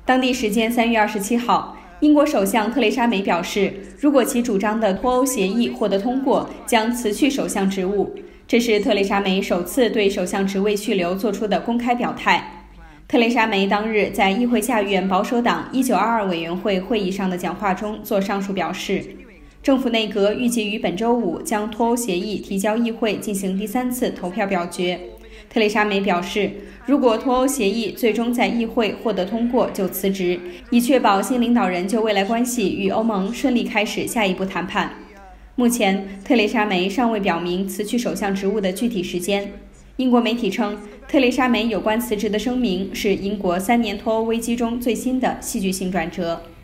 当地时间3月27号，英国首相特蕾莎梅表示，如果其主张的脱欧协议获得通过，将辞去首相职务。这是特蕾莎梅首次对首相职位去留做出的公开表态。特蕾莎梅当日在议会下院保守党1922委员会会议上的讲话中做上述表示，政府内阁预计于本周五将脱欧协议提交议会进行第3次投票表决。特蕾莎梅表示，如果脱欧协议最终在议会获得通过，就辞职，以确保新领导人就未来关系与欧盟顺利开始下一步谈判。目前，特蕾莎梅尚未表明辞去首相职务的具体时间。英国媒体称，特蕾莎梅有关辞职的声明是英国3年脱欧危机中最新的戏剧性转折。